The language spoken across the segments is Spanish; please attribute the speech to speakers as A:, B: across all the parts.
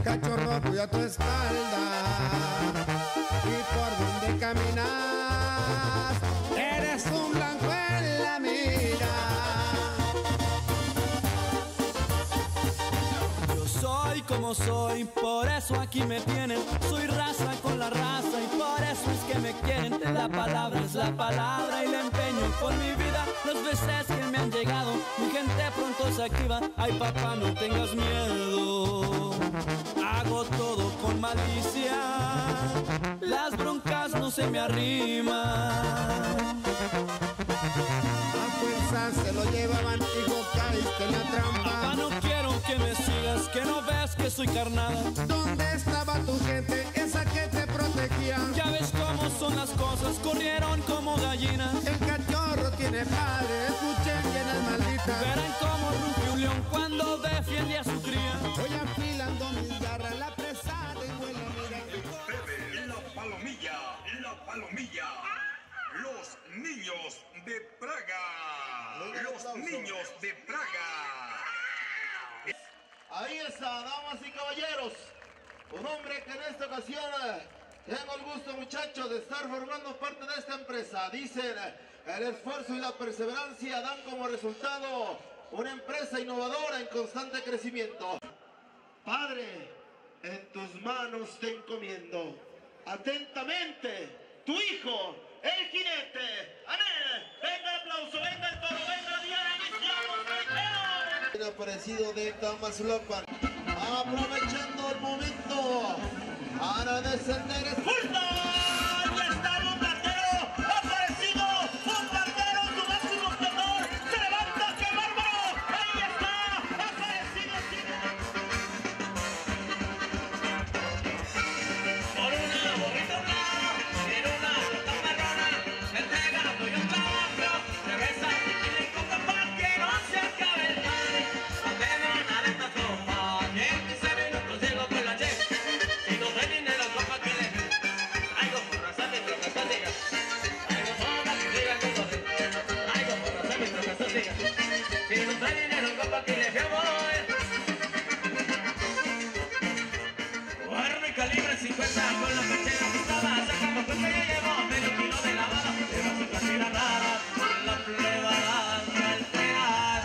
A: Cachorro, cuida tu espalda y por donde caminas eres un blanco en la mira.
B: Yo soy como soy, por eso aquí me tienen. Soy raza con la raza y por eso es que me quieren. La palabra es la palabra y la empeño por mi vida. Las veces que me han llegado, mi gente pronto se activa. Ay papá, no tengas miedo, hago todo con malicia, las broncas no se me arriman.
A: A fuerza se lo llevaban, hijo, caíste en la trampa.
B: Papá, no quiero que me sigas, que no ves que soy carnada.
A: ¿Dónde estaba tu gente, esa que te protegía?
B: Ya ves cómo son las cosas, corrieron como gallinas.
A: El cachorro tiene padre, escuchen bien al maldita.
B: Verán cómo ruge un león cuando defiende a su cría.
A: Voy afilando mis garras, la presa tengo en la mira.
C: Bebe, la palomilla, la palomilla. Los niños de Praga. Los niños de Praga.
D: Ahí está, damas y caballeros. Un hombre que en esta ocasión tengo el gusto, muchachos, de estar formando parte de esta empresa. Dicen, el esfuerzo y la perseverancia dan como resultado una empresa innovadora en constante crecimiento. Padre, en tus manos te encomiendo. Atentamente, tu hijo, el jinete. Amén. Venga el aplauso, venga el toro, venga Diana, iniciamos, el aparecido de Tamazulapan. Aprovechando el momento para descender. ¡Expulsa! ¡Ya está un partero! ¡Ha aparecido un partero! ¡Su máximo esplendor! ¡Se levanta! ¡Qué bárbaro! ¡Ahí está! ¡Ha aparecido! Por una borrita blanca, en una nota marrona, entregando y un cambio, regresa y le coca para que no se acabe el mal. No tengo nada de esta tropa, y en 15 minutos llego con la che. Si no trae dinero, copa que le dé. Algo por razón de troca sosiga. Algo por razón que siga con sosiga. Algo por razón de troca sosiga. Si no trae dinero, copa que le dé, voy. Guarda calibre 50 con la pechera pisada, sacando cuenta ya llevo medio kilo de lavada, lleva su casera rara, con la plebada al pegar.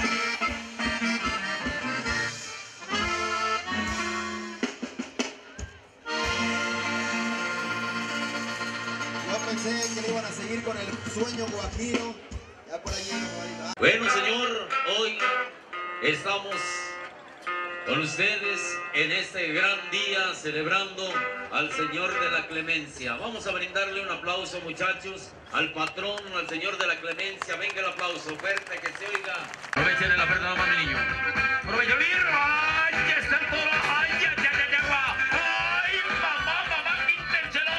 D: Yo pensé que le iban a seguir con el sueño guajiro, ya por allí.
E: Bueno, señor, hoy estamos con ustedes en este gran día celebrando al Señor de la Clemencia. Vamos a brindarle un aplauso, muchachos, al patrón, al Señor de la Clemencia. Venga el aplauso fuerte, que se oiga. Aprovechen la oferta, mamá, mi niño. Aprovechen, ¡ay, ya está el toro! ¡Ay, ya, ya, ya, ya! ¡Ay, mamá, mamá, quítenselo!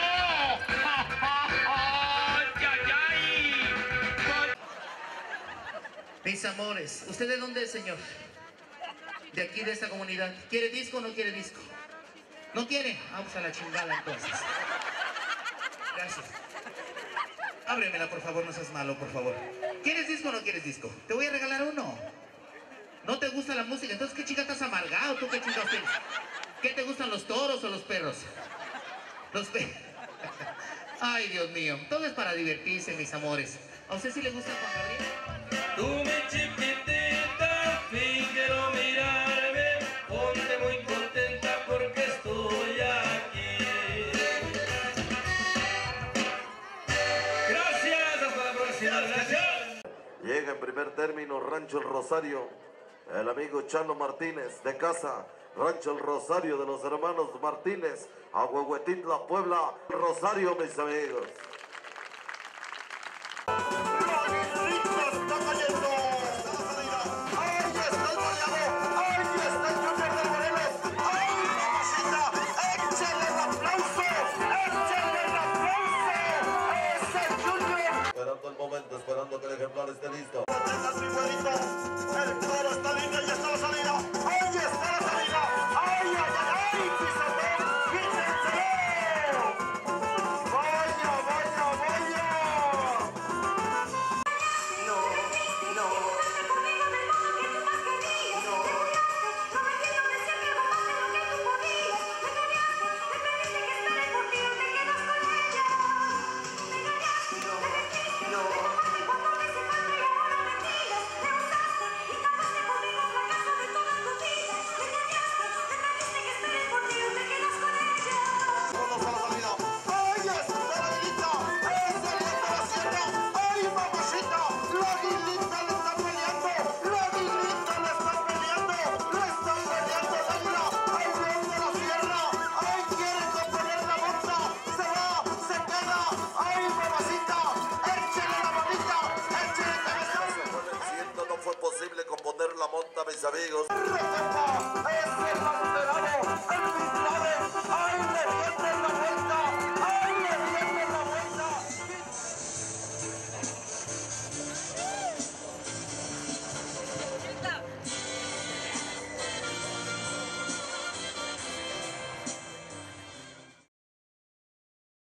E: ¡Ay, ay, ay!
F: Mis amores, ¿usted de dónde es, señor? De aquí, de esta comunidad. ¿Quiere disco o no quiere disco? ¿No quiere? Vamos a la chingada entonces. Gracias. Ábremela, por favor, no seas malo, por favor. ¿Quieres disco o no quieres disco? Te voy a regalar uno. ¿No te gusta la música? Entonces, ¿qué chica estás amargado? ¿Tú qué chingados tienes? ¿Qué te gustan, los toros o los perros? Los perros. Ay, Dios mío. Todo es para divertirse, mis amores. ¿A usted sí le gusta Juan Gabriel?
B: Tú mi chiquitita, fin quiero mirarme, ponte muy contenta porque estoy aquí. Gracias, hasta la próxima. Gracias.
D: Llega en primer término Rancho El Rosario, el amigo Chano Martínez de casa. Rancho El Rosario de los hermanos Martínez, a Huehuetitla, Puebla. Rosario, mis amigos. Esperando el momento, esperando que el ejemplar esté listo. El toro está lindo, ya está la salida. ¡Ahí está la salida! ¡Ay, ay, ay! ¡Ay, pisotón! ¡Quítenselo! ¡Vaya, vaya!
G: mis amigos.